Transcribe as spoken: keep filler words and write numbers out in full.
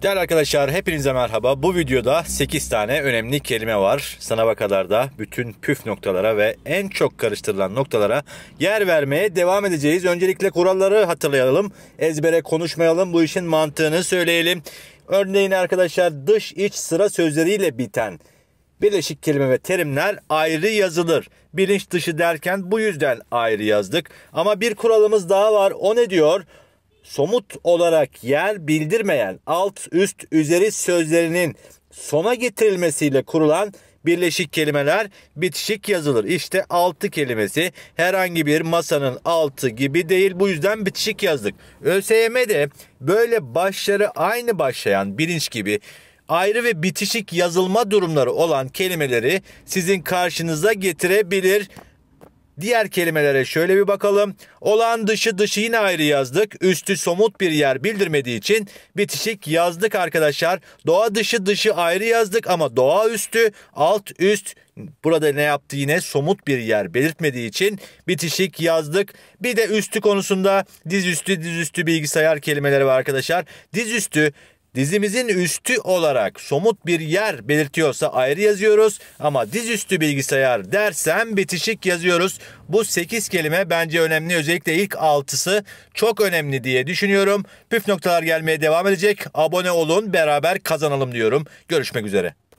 Değerli arkadaşlar, hepinize merhaba. Bu videoda sekiz tane önemli kelime var. Sınava kadar da bütün püf noktalara ve en çok karıştırılan noktalara yer vermeye devam edeceğiz. Öncelikle kuralları hatırlayalım. Ezbere konuşmayalım. Bu işin mantığını söyleyelim. Örneğin arkadaşlar, dış iç sıra sözleriyle biten birleşik kelime ve terimler ayrı yazılır. Bilinç dışı derken bu yüzden ayrı yazdık. Ama bir kuralımız daha var. O ne diyor? Somut olarak yer bildirmeyen alt, üst, üzeri sözlerinin sona getirilmesiyle kurulan birleşik kelimeler bitişik yazılır. İşte altı kelimesi herhangi bir masanın altı gibi değil. Bu yüzden bitişik yazdık. ÖSYM'de böyle başları aynı başlayan bilinç gibi ayrı ve bitişik yazılma durumları olan kelimeleri sizin karşınıza getirebilir. Diğer kelimelere şöyle bir bakalım. Olağan dışı dışı yine ayrı yazdık. Üstü somut bir yer bildirmediği için bitişik yazdık arkadaşlar. Doğa dışı dışı ayrı yazdık ama doğa üstü alt üst burada ne yaptı, yine somut bir yer belirtmediği için bitişik yazdık. Bir de üstü konusunda dizüstü dizüstü bilgisayar kelimeleri var arkadaşlar. Dizüstü dizimizin üstü olarak somut bir yer belirtiyorsa ayrı yazıyoruz. Ama dizüstü bilgisayar dersem bitişik yazıyoruz. Bu sekiz kelime bence önemli. Özellikle ilk altısı çok önemli diye düşünüyorum. Püf noktalar gelmeye devam edecek. Abone olun, beraber kazanalım diyorum. Görüşmek üzere.